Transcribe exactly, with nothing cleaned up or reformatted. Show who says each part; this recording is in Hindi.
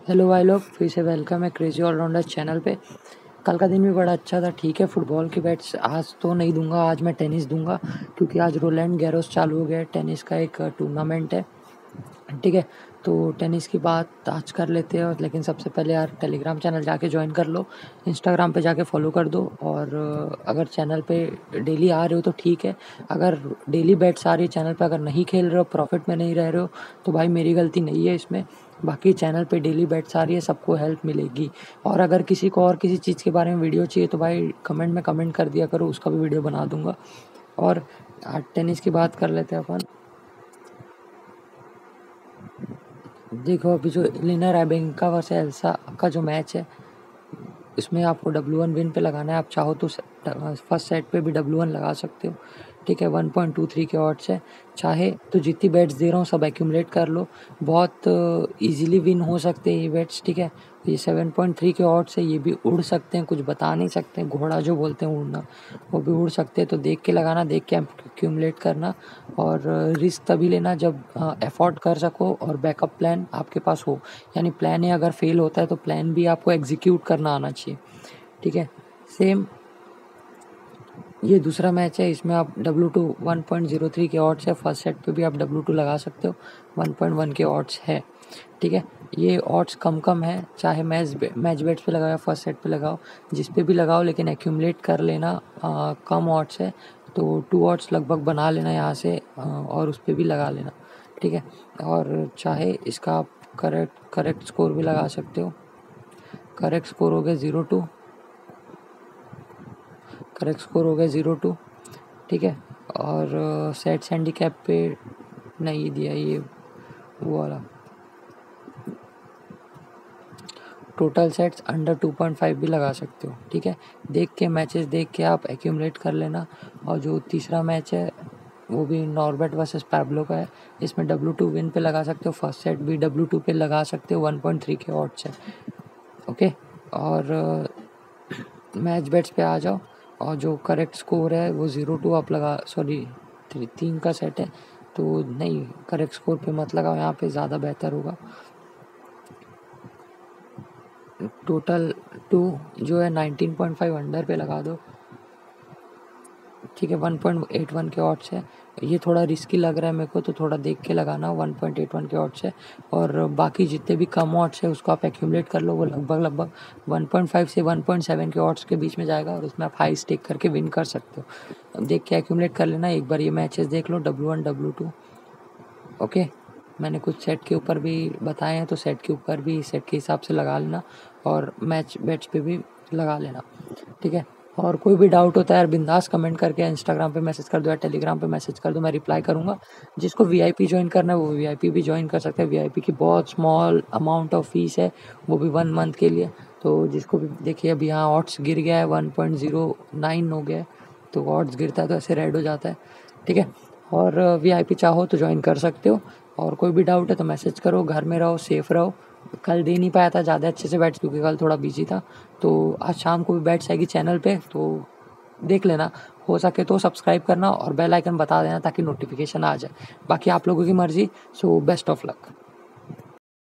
Speaker 1: हेलो भाई लोग, फिर से वेलकम है क्रेजी ऑलराउंडर चैनल पे। कल का दिन भी बड़ा अच्छा था। ठीक है, फुटबॉल की बैट्स आज तो नहीं दूंगा, आज मैं टेनिस दूंगा क्योंकि आज रोलैंड गैरोस चालू हो गया है। टेनिस का एक टूर्नामेंट है। ठीक है, तो टेनिस की बात आज कर लेते हैं। और लेकिन सबसे पहले यार टेलीग्राम चैनल जाके ज्वाइन कर लो, इंस्टाग्राम पे जाके फॉलो कर दो। और अगर चैनल पे डेली आ रहे हो तो ठीक है, अगर डेली बैट्स आ रही है चैनल पे, अगर नहीं खेल रहे हो, प्रॉफिट में नहीं रह रहे हो, तो भाई मेरी गलती नहीं है इसमें। बाकी चैनल पे डेली बैट्स आ रही है, सबको हेल्प मिलेगी। और अगर किसी को और किसी चीज़ के बारे में वीडियो चाहिए तो भाई कमेंट में कमेंट कर दिया करो, उसका भी वीडियो बना दूंगा। और आज टेनिस की बात कर लेते हैं अपन। देखो, अभी जो एलिना रैबेंका वर्सेस एल्सा का जो मैच है, इसमें आपको डब्ल्यू वन विन पे लगाना है। आप चाहो तो फर्स्ट सेट पे भी डब्ल्यू वन लगा सकते हो। ठीक है, वन पॉइंट टू थ्री के ऑड्स है। चाहे तो जितनी बैट्स दे रहा हूँ सब एक्यूमुलेट कर लो, बहुत इजीली विन हो सकते हैं ये बैट्स। ठीक है, ये सेवन पॉइंट थ्री के ऑड्स है, ये भी उड़ सकते हैं, कुछ बता नहीं सकते। घोड़ा जो बोलते हैं उड़ना, वो भी उड़ सकते हैं। तो देख के लगाना, देख के एक्यूमुलेट करना। और रिस्क तभी लेना जब अफोर्ड कर सको और बैकअप प्लान आपके पास हो। यानी प्लान ए अगर फेल होता है तो प्लान बी आपको एग्जीक्यूट करना आना चाहिए। ठीक है, सेम ये दूसरा मैच है, इसमें आप W two one point zero three के ऑड्स है। फर्स्ट सेट पे भी आप डब्ल्यू टू लगा सकते हो, वन पॉइंट वन के ऑड्स है। ठीक है, ये ऑड्स कम कम है, चाहे मैच मैच बेट्स पे लगाओ या फर्स्ट सेट पे लगाओ, जिस पे भी लगाओ, लेकिन एक्यूमुलेट कर लेना। आ, कम ऑड्स है तो टू ऑड्स लगभग बना लेना यहाँ से, आ, और उस पर भी लगा लेना। ठीक है, और चाहे इसका आप करेक्ट करेक्ट स्कोर भी लगा सकते हो। करेक्ट स्कोर हो गया ज़ीरो टू करेक्ट स्कोर हो गया ज़ीरो टू। ठीक है, और सेट्स हैंडीकैप पे नहीं दिया, ये वो वाला total sets under two point five भी लगा सकते हो। ठीक है, देख के मैचेस देख के आप एक्यूमुलेट कर लेना। और जो तीसरा मैच है वो भी नॉर्बेट वर्सेस पैब्लो का है। इसमें डब्ल्यू टू विन पे लगा सकते हो, फर्स्ट सेट भी डब्ल्यू टू पे लगा सकते हो, वन पॉइंट थ्री के ऑड्स है। ओके, और मैच बेट्स पे आ जाओ, और जो करेक्ट स्कोर है वो ज़ीरो टू आप लगा, सॉरी तीन का सेट है तो नहीं, करेक्ट स्कोर पे मत लगाओ, यहाँ पे ज़्यादा बेहतर होगा। टोटल टू जो है नाइनटीन पॉइंट फाइव अंडर पे लगा दो। ठीक है, वन पॉइंट एट वन के ऑड्स है। ये थोड़ा रिस्की लग रहा है मेरे को, तो थोड़ा देख के लगाना। वन पॉइंट एट वन के ऑड्स है, और बाकी जितने भी कम ऑड्स है उसको आप एक्यूमुलेट कर लो, वो लगभग लगभग वन पॉइंट फाइव से वन पॉइंट सेवन के ऑड्स के बीच में जाएगा, और उसमें आप हाई स्टेक करके विन कर सकते हो। देख के एक्यूमुलेट कर लेना। एक बार ये मैचेस देख लो, W one W two. Okay, मैंने कुछ सेट के ऊपर भी बताए हैं, तो सेट के ऊपर भी सेट के हिसाब से लगा लेना, और मैच बेट्स पे भी लगा लेना। ठीक है, और कोई भी डाउट होता है यार बिंदास कमेंट करके इंस्टाग्राम पे मैसेज कर दो या टेलीग्राम पे मैसेज कर दो, मैं रिप्लाई करूँगा। जिसको वीआईपी ज्वाइन करना है वो वीआईपी भी ज्वाइन कर सकता है। वीआईपी की बहुत स्मॉल अमाउंट ऑफ फीस है, वो भी वन मंथ के लिए। तो जिसको भी देखिए, अभी यहाँ ऑड्स गिर गया है, वन पॉइंट ज़ीरो नाइन हो गया है। तो ऑड्स गिरता है तो ऐसे रेड हो जाता है। ठीक है, और वीआईपी चाहो तो ज्वाइन कर सकते हो। और कोई भी डाउट है तो मैसेज करो। घर में रहो, सेफ रहो। कल दे नहीं पाया था ज़्यादा अच्छे से बैट्स, क्योंकि कल थोड़ा बिजी था। तो आज शाम को भी बैट्स आएगी चैनल पे, तो देख लेना। हो सके तो सब्सक्राइब करना और बेल आइकन बता देना ताकि नोटिफिकेशन आ जाए। बाकी आप लोगों की मर्जी। So best of luck.